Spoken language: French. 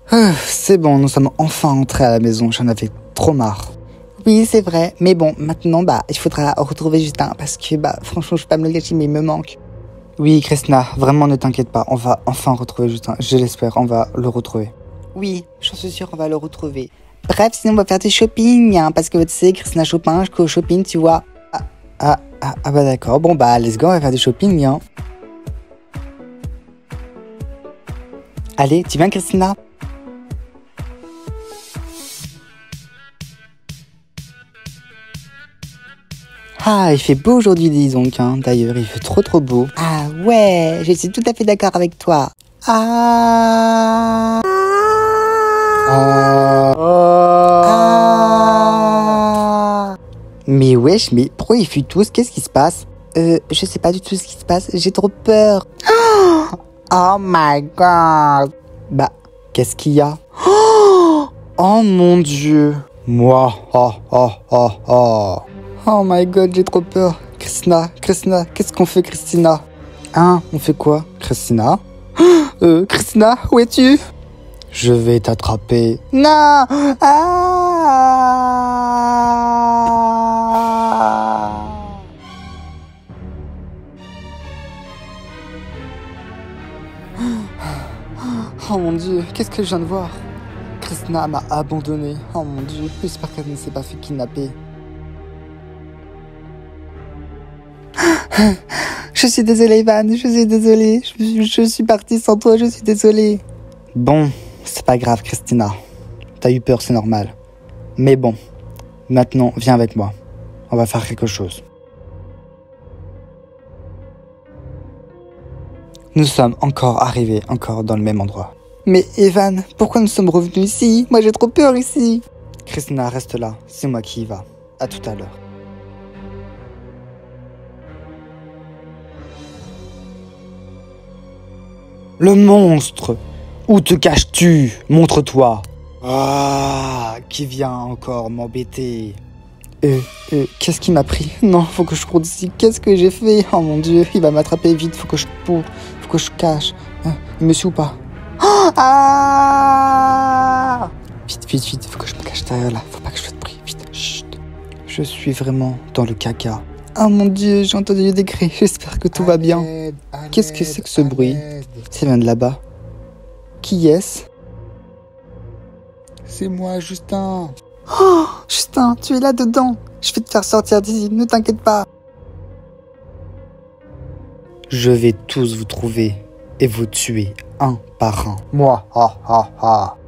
C'est bon, nous sommes enfin entrés à la maison, j'en avais trop marre. Oui, c'est vrai, mais bon, maintenant, il faudra retrouver Justin, parce que, franchement, je peux pas me le gâcher, mais il me manque. Oui, Christina, vraiment, ne t'inquiète pas, on va enfin retrouver Justin, je l'espère, on va le retrouver. Oui, j'en suis sûre, on va le retrouver. Bref, sinon, on va faire du shopping, hein, parce que, tu sais, Christina Chopin, je au shopping, tu vois. D'accord, bon, let's go, on va faire du shopping, hein. Allez, tu viens, Christina? Ah, il fait beau aujourd'hui, dis donc, hein. D'ailleurs, il fait trop beau. Ah ouais, je suis tout à fait d'accord avec toi. Ah. Mais wesh, mais pourquoi ils fuient tous? Qu'est-ce qui se passe? Je sais pas du tout ce qui se passe, j'ai trop peur. Oh my god. Qu'est-ce qu'il y a? Oh mon dieu. Moi, Oh my god, j'ai trop peur. Christina, qu'est-ce qu'on fait, Christina? Hein, on fait quoi, Christina? Christina, où es-tu? Je vais t'attraper. Non! Oh mon dieu, qu'est-ce que je viens de voir? Christina m'a abandonné. Oh mon dieu, j'espère qu'elle ne s'est pas fait kidnapper. Je suis désolée, Van, je suis désolée. Je suis partie sans toi, je suis désolée. Bon, c'est pas grave, Christina. T'as eu peur, c'est normal. Mais bon, maintenant, viens avec moi. On va faire quelque chose. Nous sommes encore arrivés, encore dans le même endroit. Mais Evan, pourquoi nous sommes revenus ici? Moi, j'ai trop peur ici. Christina, reste là. C'est moi qui y va. À tout à l'heure. Le monstre! Où te caches-tu? Montre-toi! Ah, qui vient encore m'embêter? Qu'est-ce qui m'a pris? Non, faut que je cours d'ici. Qu'est-ce que j'ai fait? Oh mon dieu, il va m'attraper vite. Faut que je cours. Faut que je cache. Il me suit ou pas? Ah! Vite. Faut que je me cache derrière là. Faut pas que je fasse de bruit. Vite. Chut. Je suis vraiment dans le caca. Oh mon dieu, j'ai entendu des cris. J'espère que tout va bien. Qu'est-ce que c'est que ce bruit? Ça vient de là-bas. Qui est-ce? C'est moi, Justin. Oh, Justin, tu es là-dedans. Je vais te faire sortir d'ici, ne t'inquiète pas. Je vais tous vous trouver et vous tuer un par un. Moi,